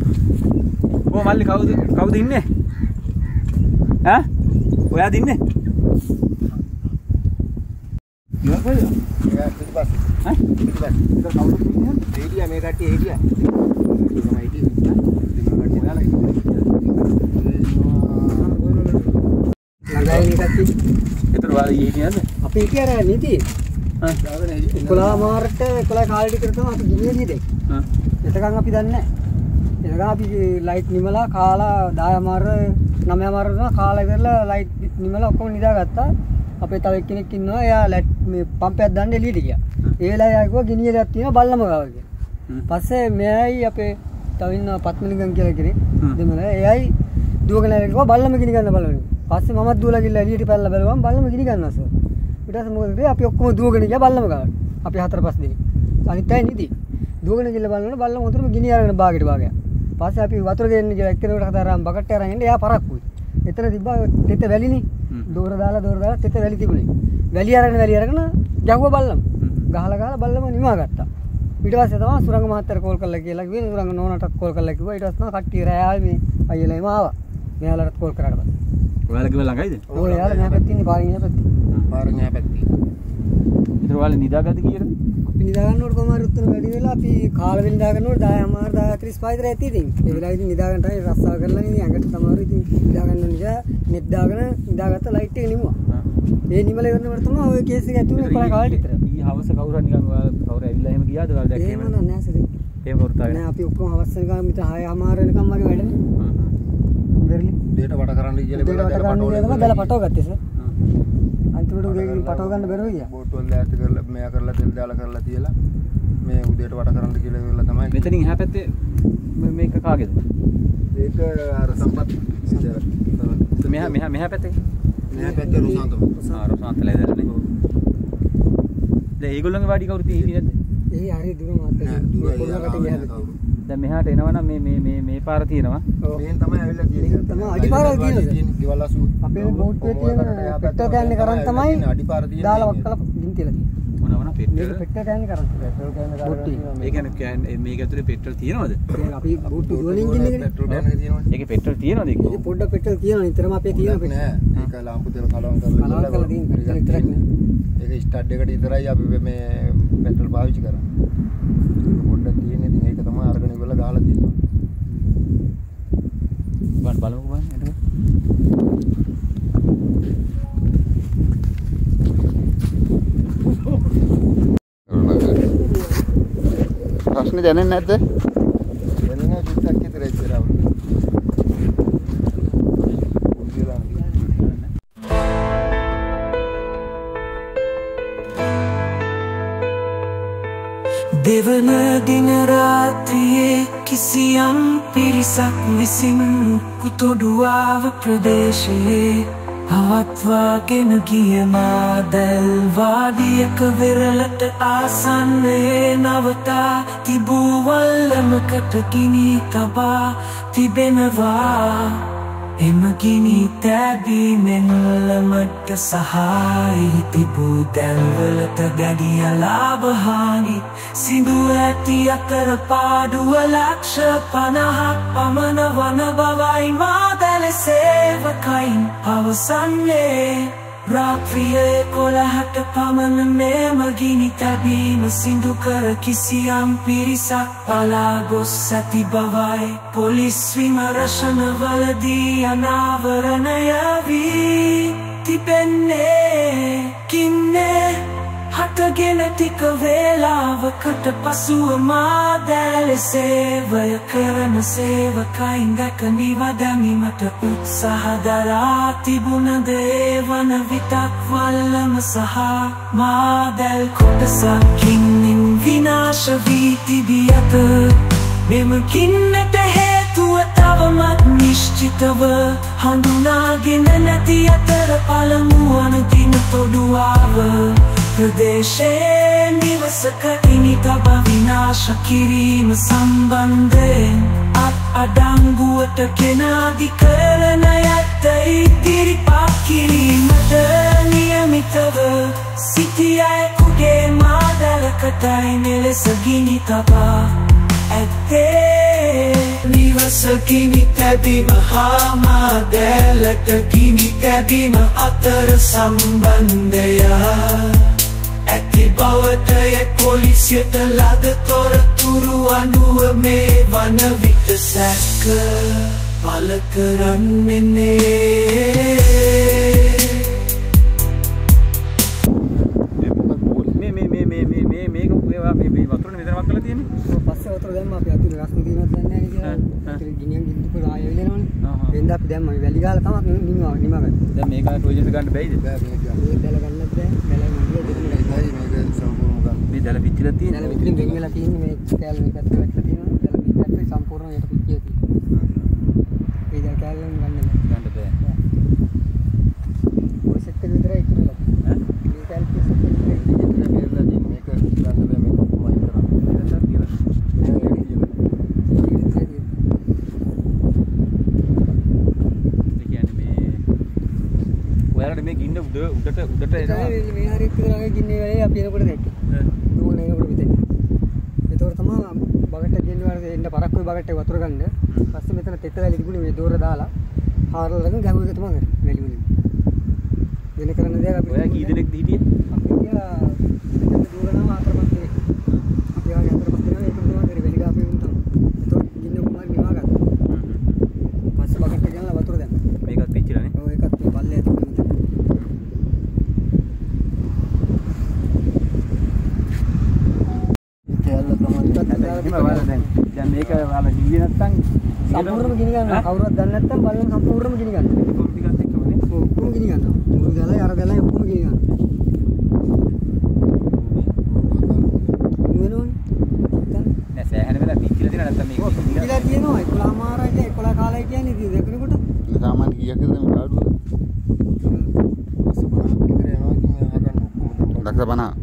Oh malli kawuda inne? Hah? Oyaad inne? Iya koy? Ya පිටිපස්සේ. හා? පිටිපස්සේ. ඒක කවුරුද ඉන්නේ? හේඩියා මේ කට්ටිය හේඩියා. තමයි හිටියේ. හා? මේ කට්ටිය ඔයාලා හිටියේ. ළඟයි කට්ටිය. ඒතර ඔයාලා හිටියද? අපි හිටියේ අර නීති. හා. 11 මාර්ට 11 කාලෙට විතර තමයි අපි ගියේ නීති. හා. එතකන් අපි දන්නේ නැහැ. එතකන් අපි ලයිට් නිමලා කාලා 10 මාර 9 මාර කාලා ඉවරලා ලයිට් නිමලා ඔක්කොම නිදාගත්තා. අපේ තව එක්කෙනෙක් ඉන්නවා එයා මේ පම්පයක් දාන්න එළියට ගියා. ඒ වෙලාවේ ආවා ගිනියලක් තියෙනවා බල්ලම ගාව කියලා. පස්සේ මෙයයි අපේ තව ඉන්න පත්මලිංගම් කියලා කෙනෙක් දෙමළ එයයි දුවගෙන ආවා බල්ලම ගිනි ගන්න බලන්න. පස්සේ මමත් දුවලා ගිහලා එළියට පැනලා බැලුවම බල්ලම ගිනි ගන්නවා සර්. ඊට පස්සේ මොකද කරේ අපි ඔක්කොම දුවගෙන ගියා බල්ලම ගාවට. අපි 4-5 දෙනෙක්. අනිත් අය නිදි. දුවගෙන ගිහලා බලනකොට බල්ලම උතුරම ගිනි අරගෙන බාගෙට බාගයක්. පස්සේ අපි වතුර ගෙන්න ගිහලා එක්කෙනෙකුට කතා කරාම බකට් එක අරන් එන්න එයා පරක්කුයි. එතන තිබ්බා තෙත වැලිනේ. දෝර දාලා තෙත වැලි තිබුණේ. වැලි අරගෙන ගැහුවා බල්ලම. ගහලා බල්ලම නිවා ගත්තා. ඊට පස්සේ තමයි සුරංග මහත්තයාට කෝල් කරලා කියලා කිව්වේ. සුරංග නෝනාටත් කෝල් කරලා කිව්වා. ඊට පස්සේ තමයි කට්ටිය රෑ ආවේ මේ අයියලා එම ආවා. මෙයාලට කෝල් කරාට පස්සේ. ඔයාලා කිව්ව ළඟයිද? ඔව් එයාලා මෙහා පැත්තේ ඉන්නේ පාරින් එහා පැත්තේ. පාරින් එහා පැත්තේ. ඊට ඔයාලා නිදාගත්තද කීයටද? අපි නිදා ගන්නකොට කොහමද උත්තර වැඩි වෙලා අපි කාල වෙල නිදා ගන්නකොට 10:35 විතර ඇති ඉතින්. ඒ වෙලාවේ ඉතින් නිදා ගන්න තමයි රස්සාව කරලා ඉතින් ඇඟට තමයි ඉතින් නිදා ගන්න නිසා net දාගෙන නිදාගත්ත ලයිට් එක නිමුවා. ඒ නිමල ඉවරනකොට තමයි ඔය කේස් එක ඇති වුණේ කොලා කාලෙට විතර. ඊ හවස කවුරු හරි නිකන් කවුරු ඇවිල්ලා එහෙම ගියාද ඔයාලා දැක්කේ නෑ නෑ සර්. එහෙම කවුරුත් ආවේ නෑ. අපි ඔක්කොම හවස් වෙනකම් මිට 6:00 වෙනකම් වගේ වැඩනේ. වෙරළි දෙයට වට කරන්න කියලා බැලලා පටව ගත්තේ සර්. අන්තිමට උදේ පටව ගන්න බැරුව ගියා. බෝට්ටුවල් ඈත් කරලා මෙයා කරලා තෙල් දාලා කරලා තියලා මේ උදේට වට කරන්න කියලා ඉවරලා තමයි. මෙතනින් එහා පැත්තේ මේක කාගේද? ඒක අර සම්පත් මෙහා පැත්තේ. මෙහා පැත්තේ රුසාන්තම. රුසාන්තලා ඉඳලානේ. දැන් ඒගොල්ලන්ගේ වාඩි කවුරුත් හිටියේ නැද්ද? ඒ හරි දුර මාත්‍රේ. පොඩකට ගියාද? දැන් මෙහාට එනවනම් මේ පාර තියෙනවා. මේන් තමයි ඇවිල්ලා තියෙන්නේ. තමයි අඩිපාරක් තියෙන්නේ. ගෙවල් 80. අපේ බෝට්ටුවේ තියෙන පෙට්‍රල් කෑන් එක කරන් තමයි අඩිපාර තියෙන්නේ. දාලා වක්කලා ගින් තියලා තියෙන්නේ. මොනවා පෙට්‍රල් කෑන් කරන් පෙට්‍රල් කෑන් කරන්. ඒ කියන්නේ මේක ඇතුලේ පෙට්‍රල් තියෙනවද? අපි බෝට්ටු දුවන එන්ජින් එකනේ. පෙට්‍රල් කෑන් එක තියෙනවනේ. ඒකේ පෙට්‍රල් තියෙනවද ඒක? ඒක පොඩ්ඩක් පෙට්‍රල් තියෙනවා. නිතරම අපේ තියෙන පෙට්‍රල් නෑ. ඒක ලාම්පු තෙල් කලවම් කරලා තියෙන පෙට්‍රල් විතරක් නේ. ඒක ස්ටාර්ට් එකට විතරයි අපි මේ පෙට්‍රල් පාවිච්චි කරන්නේ. පොඩ්ඩක් තියෙන්නේ ඉතින් ඒක තමයි අරගෙන ඉවරලා ගහලා තියෙන්නේ. බලමුකෝ බලන්න එතකොට. ප්‍රශ්නේ දැනෙන්නේ නැද්ද? දැනෙන්නේ චුට්ටක් විතර ඉතරව. දෙවන දින රාත්‍රියේ කිසියම් පිරිසක් විසින් කුතොඩුවාව ප්‍රදේශයේ පවත්වාගෙන ගිය මාදැල් වාඩියක වෙරළට ආසන්නයේ නවතා තිබූ වල්ලමකට ගිනි තබා තිබෙනවා. එම ගිනි තැබීමෙන් ළමට සහායි තිබූ දැල්වලට දැඩි ලාභහානි සිදු ඇති අතර පාඩුව ලක්ෂ 50ක් පමණ වන බවයි මාදැල සේවකයින් පවසන්නේ. රාත්‍රියේ 11ට පමණ මෙම ගිනි තැබීම සිදු කර කිසියම් පිරිසක් පලා ගොස් ඇති බවයි පොලිස් විමර්ශනවලදී අනාවරණය වී තිබෙන්නේ. කින්නේ හටගෙන ටික වේලාවකට පසුව මාදැල සේවය කරන සේවකයින් දැක නිවදැමීමට උත්සාහ දරා තිබුණද ඒ වන විටක් වල්ලම සහ මාදැල් කොටසකින් විනාශ වී තිබී ඇත. මෙම ගින්නට හේතුව තවමත් නිශ්චිතව හඳුනාගෙන නැති අතර පළමුවන දින තොඩුවාව ප්‍රදේශයේ නිවසක ගිනි තබා විනාශ කිරීම සම්බන්ධයෙන් අත්අඩංගුවට ගෙන අධිකරණය ඉදිරිපත් කිරීමට නියමිතව සිටි අයෙකුගේ මාදැලකටයි මෙලෙස ගිනි තබා ඇත්තේ. නිවසකිනි තැබීම හාමා දැලට ගිනි තැබීම අතර සම්බන්ධය ඇති බවටය පොලිසියට ලද තොරතුරු අනුව මේ වන විට සැක පළ කරන්නේ අපි දැන් මම වැලි ගහලා තමයි නිමගන්නේ. දැන් මේක ප්‍රොජෙක්ට් ගන්න බැයිද? බෑ මේක. මේ දැල ගන්නත් බෑ. දැල නිවිය දෙන්න බැයි. මේක සම්පූර්ණ ගන්න. මේ දැල පිච්චිලා තියෙන්නේ. දැල පිටින් දෙන් වෙලා තියෙන්නේ මේ කෑල්ල මේ පැත්තට වැටලා තියෙනවා. දැල මේ පැත්තේ සම්පූර්ණ යට පිච්චිලා තියෙනවා. මේ දැල කෑල්ලෙන් ගන්න බෑ. ඔය සෙට් එක විතරයි ඉතුරුලා. ඈ? මේ කෑල්ල සෙට් එක විතරයි ඉතුරුලා තියෙන්නේ. මේක ගන්න බෑ මේක කොහොමයි කරන්නේ. ඒක සර් කියලා. මේ ගින්න උඩට එනවා. මේ හරියට විතරයි ගින්නේ වෙලේ අපි එනකොට දැක්කේ. නෝන එනකොට මෙතන. ඒතකොට තමයි බගට් එක ගෙන්න වල එන්න පරක්කුයි බගට් එක වතුර ගන්න. පස්සේ මෙතන තෙත වැලි තිබුණේ මේ දෝර දාලා හාරලා ළඟ ගැහුව එක තමයි වැලි වලින්. වෙන කරන්න දෙයක් අපි. ඔයා කී දෙනෙක්ද හිටියේ? අපි ගියා මෙතන දෝර නම් ආතරපත් දෙනෙක්. අපි ආගේ ආතරපත් දෙනවා ඒක තමයි වැලි ගාපේ වුන් තමයි. ඒතකොට ගින්න කොහමද නිවා ගන්න. පස්සේ බගට් එක ගෙනලා වතුර දැම්මා. මේකත් පිච්චිලානේ. ඔව් ඒකත් පල්ලේ තිබුණා. දැන් මේක ඔයාලා ගියේ නැත්තම් සම්පූර්ණයෙන්ම ගිනි ගන්නවා. කවුරුවත් දන්නේ නැත්තම් බලන්න සම්පූර්ණයෙන්ම ගිනි ගන්නවා. කොම් ටිකත් එක්කමනේ. ඔක්කොම ගිනි ගන්නවා. මුළු ගලයි අර ගලයි ඔක්කොම ගිනි ගන්නවා. වෙනෝනේ. නෑ සෑහෙන වෙලා පිච්චිලා තියෙනවා නැත්තම් මේක පිච්චිලා තියෙනවා. 11 මාරයි 11 කාලයි කියන්නේ ඉතින් දෙකනකොට. සාමාන්‍ය කීයක්ද මේ කාඩුව? 50ක් විතර යනවා ඉතින් මෙයා ගන්න ඔක්කොම. 50 විතර යනවා.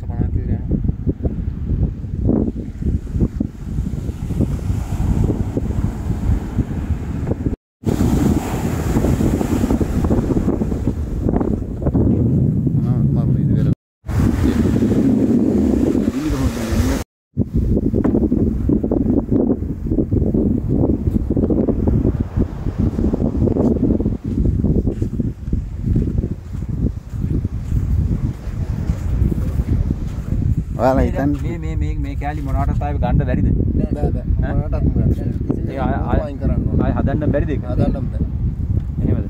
ඔයාලා හිතන්නේ මේ කෑලි මොනවටත් ආයෙ ගන්න බැරිද? බෑ මොනවටත් බෑ. ඒ ආයෙ කරන්න ඕන. ආයෙ හදන්න බැරිද ඒක? හදන්න බෑ. එහෙමද?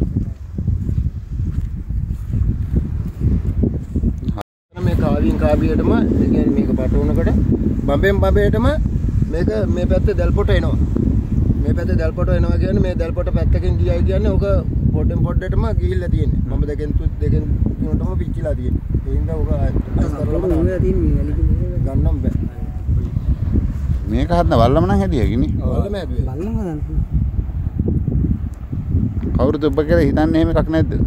මේ කාවියෙන් කාවියටම ඒ කියන්නේ මේක පටවනකොට බම්බෙන් බම්බේටම මේක මේ පැත්තේ දැල්පොට එනවා. මේ පැත්තේ දැල්පොට එනවා කියන්නේ මේ දැල්පොට පැත්තකින් ගියයි කියන්නේ ඔක පොඩ්ඩෙන් පොඩ්ඩටම ගිහිල්ලා තියෙන්නේ. මම දෙකෙන් තුනටම පිච්චිලා තියෙන්නේ. ඒ හින්දා ඔක ගන්නම් බෑ. මේක හදන වල්ලම නම් හැදියාගෙන නේ. වල්ලම හැදුවේ. වල්ලම හදන්න. කවුරුද ඔබ කියලා හිතන්නේ එහෙම එකක් නැද්ද?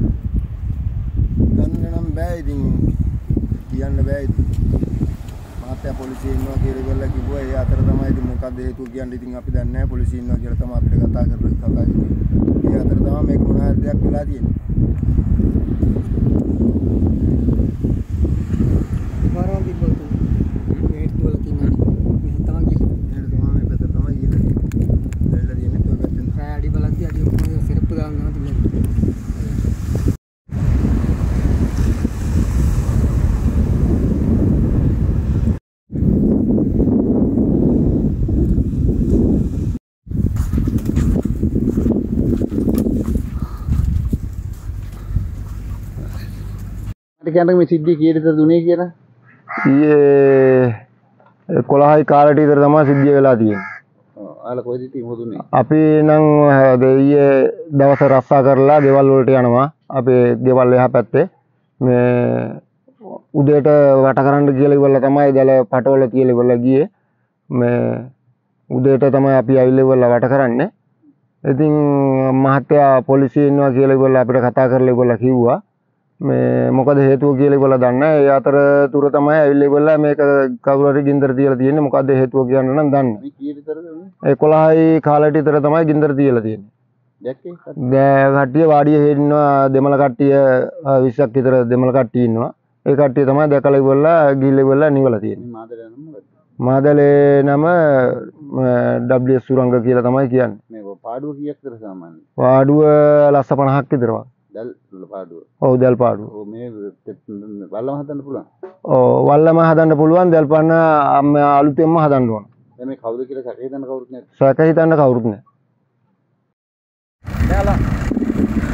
ගන්න නම් බෑ ඉතින් කියන්න බෑ ඉතින්. මාත්‍යා පොලිසිය ඉන්නවා කියලා ඉවරලා කිව්වා. ඒ අතර තමයි ඉතින් මොකක්ද හේතුව කියන්නේ ඉතින් අපි දන්නේ නැහැ. පොලිසිය ඉන්නවා කියලා තමයි අපිට කතා කරන්නේ. ඒ අතර තමයි මේක මොන හරි දෙයක් වෙලා තියෙන්නේ. වරන්දි බෝතු. මේ තුල තියෙන මේ තමයි ගිහින්. මේ තමයි මේ පැත්ත තමයි ගිහින්. දෙල්ල දින්නේ තෝ පැත්තෙන්. සාය අඩි බලද්දි අඩි ඔක්කොම සිරප්පු දානවා තිබුණා. කියන්න මේ සිද්ධිය කීයද දුනේ කියලා? ඊයේ 11යි කාලට විතර තමයි සිද්ධිය වෙලා තියෙන්නේ. ආලා කොහෙද ඉතින් හොදුනේ? අපි නම් ඊයේ දවස් රස්සා කරලා ගෙවල් වලට යනවා. අපේ ගෙවල් එහා පැත්තේ මේ උදේට වට කරන්න කියලා ඉවරලා තමයි දැල පටවල කියලා ඉවරලා ගියේ. මේ උදේට තමයි අපි ආවිල්ලා ඉවරලා වට කරන්නේ. ඉතින් මහත්තයා පොලිසිය ඉන්නවා කියලා ඉවරලා අපිට කතා කරලා ඉවරලා කිව්වා. මේ මොකද හේතුව කියලා ඉවරලා දන්නේ නැහැ. ඒ අතරතුර තමයි ඇවිල්ලා ඉවරලා මේක කවුරු හරි ගින්දර තියලා තියෙන්නේ. මොකද්ද හේතුව කියන්න නම් දන්නේ. මේ කී විතරද උනේ? 11යි කාලට විතර තමයි ගින්දර තියලා තියෙන්නේ. දැක්කේ? දැන් කට්ටිය වාඩිය ඉන්නවා. දෙමළ කට්ටිය 20ක් විතර දෙමළ කට්ටිය ඉන්නවා. ඒ කට්ටිය තමයි දැකලා ඉවරලා ගිහිල්ලා ඉවරලා නිවලා තියෙන්නේ. මාතර යනවා මොකද? මාදලේ නම WS සුරංග කියලා තමයි කියන්නේ. මේ පාඩුව කීයක් විතර සාමාන්‍යයෙන්? පාඩුව ලස්ස 50ක් විතර වගේ. දැල් පාඩුව. ඔව් දැල් පාඩුව. ඔව් මේ වල්ලම හදන්න පුළුවන්. ඔව් වල්ලම හදන්න පුළුවන් දැල් පන්න අලුතෙන්ම හදන්න ඕන. දැන් මේ කවුද කියලා සැක හිතන්න කවුරුත් නැහැ. සැක හිතන්න කවුරුත් නැහැ. දැලා